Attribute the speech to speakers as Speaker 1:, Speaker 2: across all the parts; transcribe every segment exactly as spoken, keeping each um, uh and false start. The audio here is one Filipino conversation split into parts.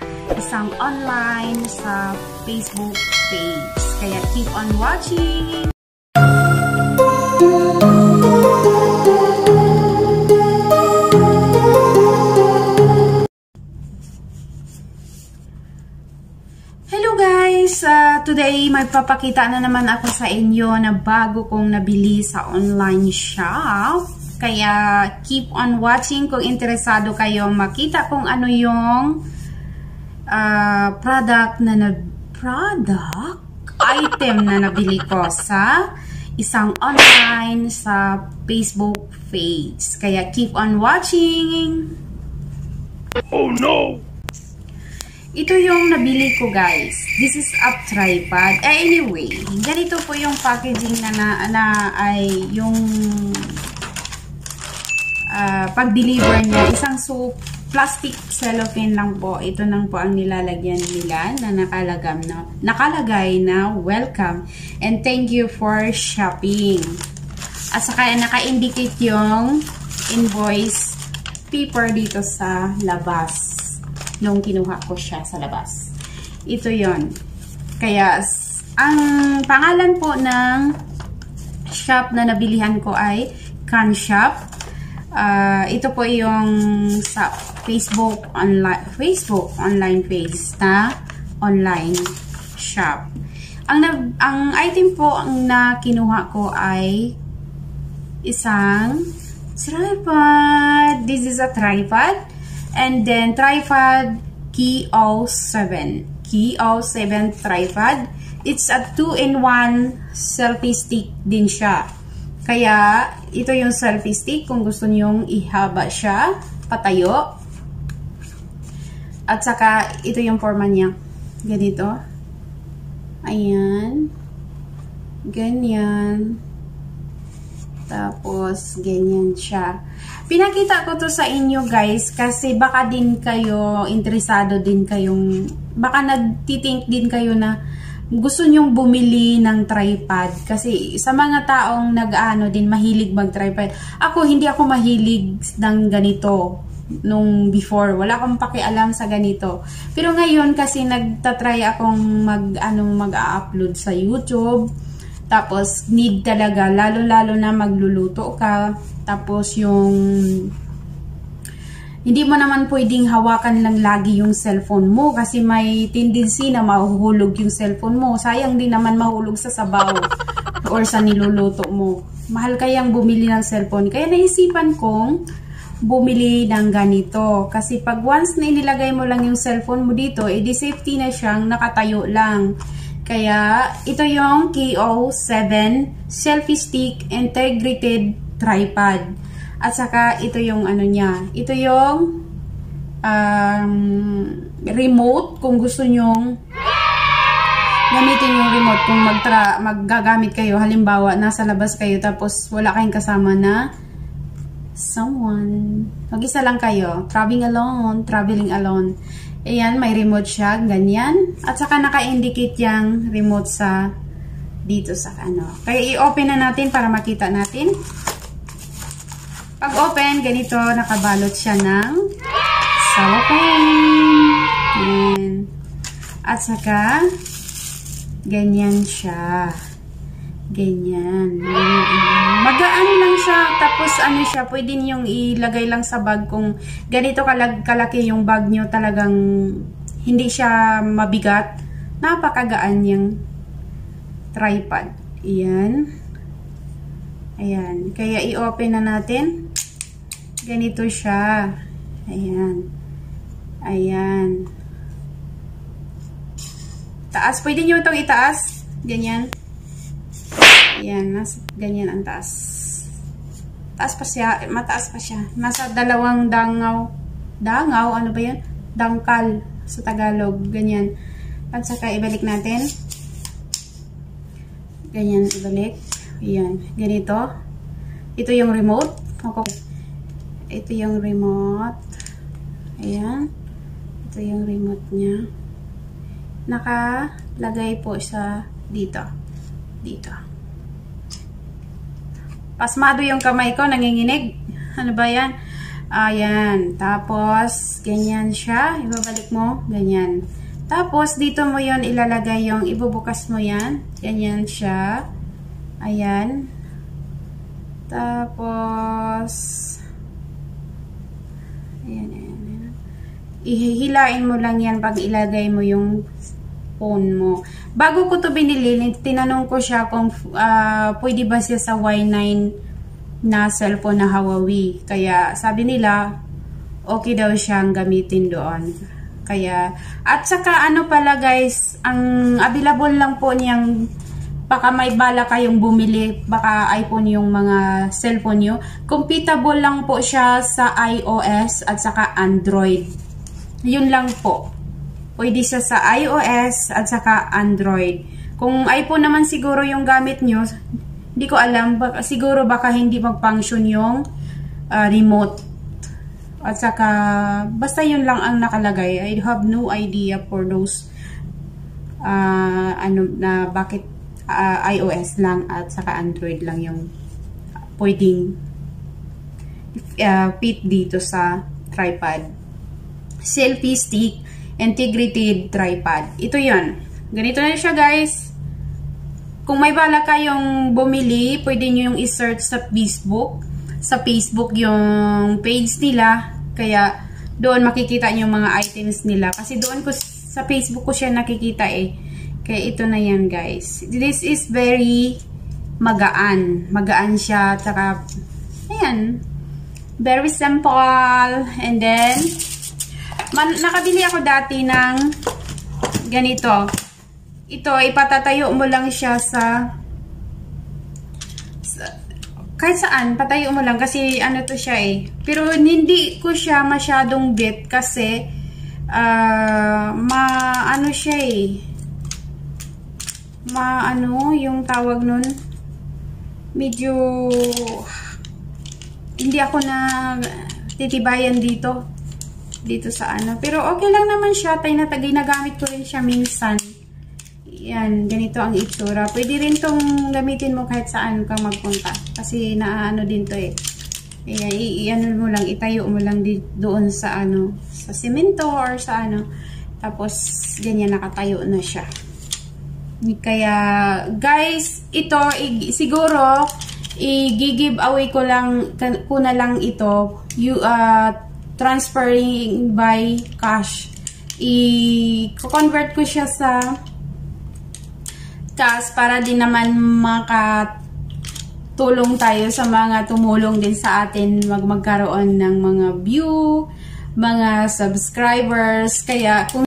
Speaker 1: isang online sa Facebook page. Kaya keep on watching! Hello guys! Uh, today magpapakita na naman ako sa inyo na bago kong nabili sa online shop. Kaya keep on watching kung interesado kayo makita kung ano yung uh, product na na product item na nabili ko sa isang online sa Facebook page. Kaya keep on watching!
Speaker 2: Oh no!
Speaker 1: Ito yung nabili ko guys. This is a tripod. Eh, anyway, ganito po yung packaging na, na, na ay yung uh, pag-deliver niya. Isang so plastic cellophane lang po. Ito nang po ang nilalagyan nila na nakalagam na, nakalagay na welcome and thank you for shopping. At saka naka-indicate yung invoice paper dito sa labas. Nung kinuha ko siya sa labas. Ito yon. Kaya, ang pangalan po ng shop na nabilihan ko ay Can Shop. Uh, ito po yung sa Facebook online, Facebook online page na online shop. Ang, ang item po ang na kinuha ko ay isang tripod. This is a tripod. And then, tripod K O seven. K O seven tripod. It's a two in one selfie stick din siya. Kaya, ito yung selfie stick kung gusto nyong ihaba siya, patayo. At saka, ito yung forma niya. Ganito. Ayan. Ganyan. Tapos, ganyan siya. Pinakita ko to sa inyo guys kasi baka din kayo interesado din kayong baka nagtitink din kayo na gusto nyong bumili ng tripod kasi sa mga taong nag-ano din mahilig mag-tripod. Ako hindi ako mahilig ng ganito nung before. Wala akong pakialam sa ganito. Pero ngayon kasi nagtatry akong mag-ano mag-upload sa YouTube. Tapos, need talaga, lalo-lalo na magluluto ka. Tapos, yung hindi mo naman pwedeng hawakan lang lagi yung cellphone mo kasi may tendency na mahuhulog yung cellphone mo. Sayang din naman mahulog sa sabaw or sa niluluto mo. Mahal kayang bumili ng cellphone. Kaya naisipan kong bumili ng ganito. Kasi pag once na inilagay mo lang yung cellphone mo dito, edi safety na siyang nakatayo lang. Kaya, ito yung K O seven Selfie Stick Integrated Tripod. At saka, ito yung ano niya. Ito yung um, remote kung gusto nyong gamitin yung remote. Kung magtra maggagamit kayo, halimbawa, nasa labas kayo tapos wala kayong kasama na someone. Mag-isa lang kayo. Traveling alone. Traveling alone. Ayan, may remote siya, ganyan. At saka naka-indicate yung remote sa dito sa ano. Kaya i-open na natin para makita natin. Pag open, ganito, nakabalot siya ng cellophane. Ayan. At saka, ganyan siya. Ganyan. Magaan lang siya. Tapos ano siya, pwede niyong ilagay lang sa bag kung ganito kalag kalaki yung bag niyo, talagang hindi siya mabigat. Napakagaan yung tripod. Ayan. Ayan. Kaya i-open na natin. Ganito siya. Ayan. Ayan. Taas. Pwede niyo itong itaas. Ganyan. Ayan, nas, ganyan ang taas. Taas pa siya, mataas pa siya. Nasa dalawang dangaw. Dangaw, ano ba yan? Dangkal sa Tagalog, ganyan. At saka ibalik natin. Ganyan, ibalik. Ayan, ganito. Ito yung remote. Okay. Ito yung remote. Ayan. Ito yung remote niya. Nakalagay po sa dito. Dito. Pasmado yung kamay ko, nanginginig. Ano ba yan? Ayan. Tapos, ganyan siya. Ibabalik mo. Ganyan. Tapos, dito mo yon ilalagay yung ibubukas mo yan. Ganyan siya. Ayan. Tapos, ayan, ayan, ayan. Ihihilain mo lang yan pag ilagay mo yung phone mo. Bago ko to binili, tinanong ko siya kung uh, pwede ba siya sa Y nine na cellphone na Huawei. Kaya sabi nila, okay daw siyang gamitin doon. Kaya, at saka ano pala guys, ang available lang po niyang, baka may bala kayong bumili, baka iPhone yung mga cellphone nyo. Compatible lang po siya sa iOS at saka Android. Yun lang po. Pwede siya sa iOS at saka Android. Kung iPhone naman siguro yung gamit nyo, hindi ko alam, baka, siguro baka hindi mag-function yung uh, remote. At saka, basta yun lang ang nakalagay. I have no idea for those uh, ano na bakit uh, iOS lang at saka Android lang yung pwedeng uh, fit dito sa tripod. Selfie stick, integrated tripod. Ito yun. Ganito na siya guys. Kung may bala kayong bumili, pwede nyo yung i-search sa Facebook. Sa Facebook yung page nila. Kaya doon makikita nyo yung mga items nila. Kasi doon ko sa Facebook ko siya nakikita eh. Kaya ito na yan guys. This is very magaan. Magaan siya. Tsaka, ayan. Very simple. And then, man, nakabili ako dati ng ganito. Ito, ipatatayo mo lang siya sa, sa kahit saan, patayo mo lang kasi ano to siya eh. Pero hindi ko siya masyadong bit kasi uh, ma ano siya eh. Ma ano, yung tawag nun, medyo hindi ako na titibayan dito. Dito sa ano. Pero okay lang naman siya. Tay na tagay nagamit ko rin siya minsan. Yan, ganito ang itsura. Pwede rin tong gamitin mo kahit saan ka magpunta. Kasi naaano din to eh. Kaya i-ano mo lang, itayo mo lang di, doon sa ano, sa semento or sa ano. Tapos, ganyan nakatayo na siya. Kaya, guys, ito, i siguro, i-give away ko lang, ko na lang ito. You, uh, transferring by cash. I-convert ko siya sa cash para din naman makatulong tayo sa mga tumulong din sa atin mag magkaroon ng mga view, mga subscribers. Kaya kung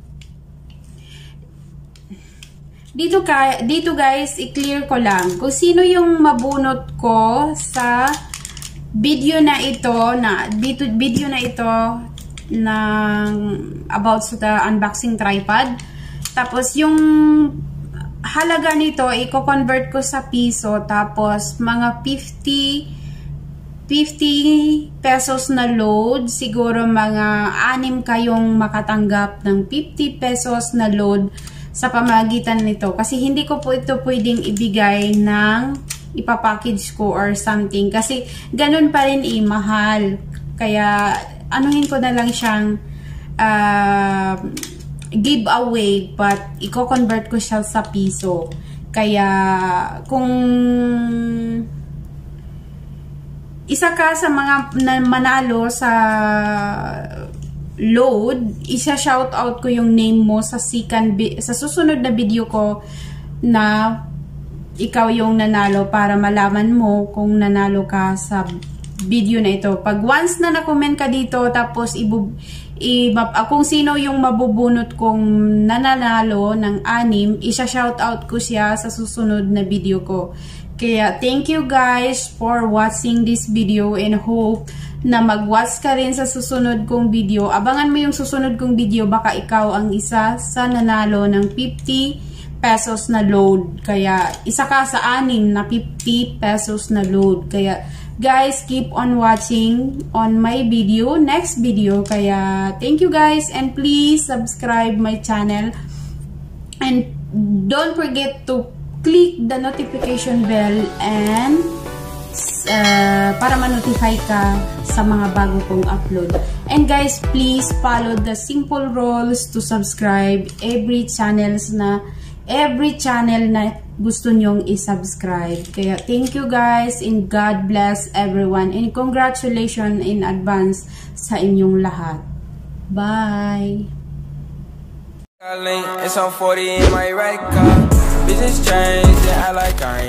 Speaker 1: dito ka dito guys, i-clear ko lang kung sino yung mabunot ko sa video na ito na dito video na ito ng about sa the unboxing tripod. Tapos yung halaga nito, i-convert ko sa piso. Tapos, mga fifty pesos na load. Siguro mga anim kayong makatanggap ng fifty pesos na load sa pamagitan nito. Kasi hindi ko po ito pwedeng ibigay ng ipapackage ko or something. Kasi ganun pa rin eh, mahal. Kaya, anuhin ko na lang siyang uh, giveaway, but i-convert ko siya sa piso. Kaya kung isa ka sa mga manalo sa load, isa shout out ko yung name mo sa second sa susunod na video ko na ikaw yung nanalo para malaman mo kung nanalo ka sa video na ito. Pag once na na-comment ka dito, tapos ibu I, kung sino yung mabubunot kong nananalo ng anim, isa-shoutout ko siya sa susunod na video ko. Kaya, thank you guys for watching this video and hope na mag-watch ka rin sa susunod kong video. Abangan mo yung susunod kong video, baka ikaw ang isa sa nanalo ng fifty pesos na load. Kaya, isa ka sa anim na fifty pesos na load. Kaya, guys, keep on watching on my video, next video. Kaya, thank you guys and please subscribe my channel. And don't forget to click the notification bell and uh, para ma-notify ka sa mga bago kong upload. And guys, please follow the simple rules to subscribe every channels na every channel na gusto nyong i-subscribe. Kaya thank you guys and God bless everyone and congratulations in advance sa inyong lahat. Bye!
Speaker 3: It's on forty in my right car. Business change, I like I